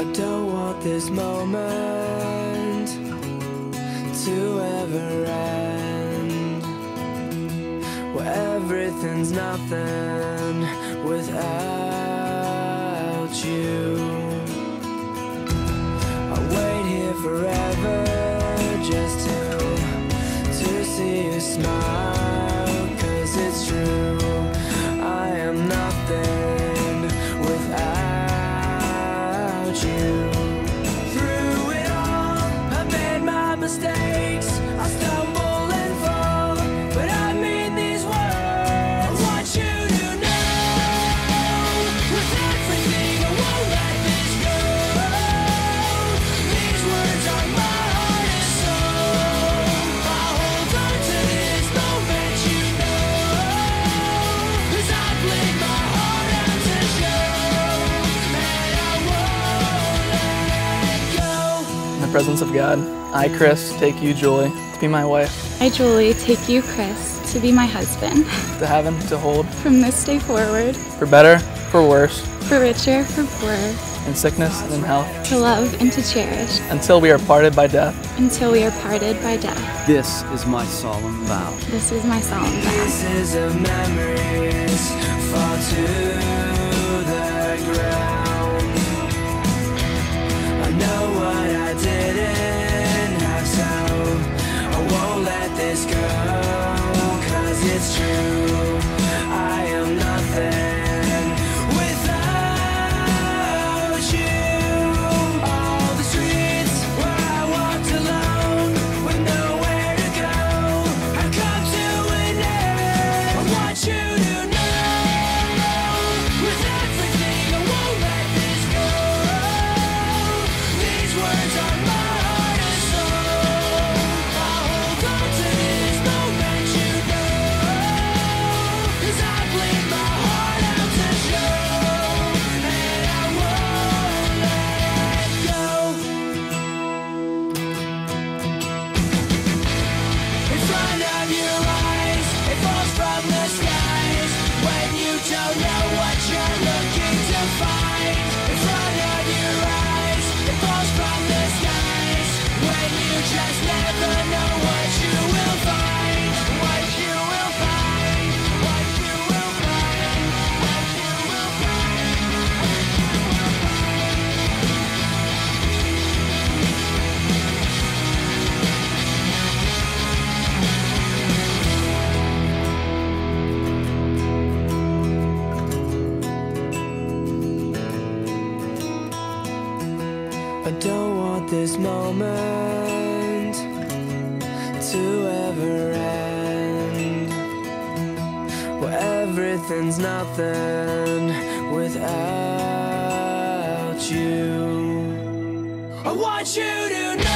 I don't want this moment to ever end, where everything's nothing without you. I'll wait here forever just to see you smile, 'cause it's true, I am nothing without you. Through it all, I made my mistakes, I stumble and fall, but I mean these words. I want you to know, with everything I won't let this go. These words are my heart and soul. I'll hold on to this moment, you know, 'cause I bleed my heart out to show, and I won't let go. In the presence of God, I, Chris, take you, Julie, to be my wife, I, Julie, take you, Chris, to be my husband. to have and to hold, From this day forward, for better, for worse, for richer, for poorer, in sickness and in health, to love and to cherish, until we are parted by death. until we are parted by death. This is my solemn vow. This is my solemn vow. Pieces of memories fall to the ground. I know what I didn't have, so I won't let this go, 'cause it's true, I am nothing without you. All the streets where I walked alone with nowhere to go, I come to an end. I want you to know, with everything I won't let this go. These words are my heart and soul. I'll hold on to this moment, you know, 'cause I bleed my heart out to show, and I won't let go. In front of your eyes, it falls from the skies, when you don't know what you're looking to find. In front of your eyes, it falls from the skies, when you just never know what you will find. What you will find, what you will find, what you will find. I don't want this moment to ever end, where everything's nothing without you. I want you to know.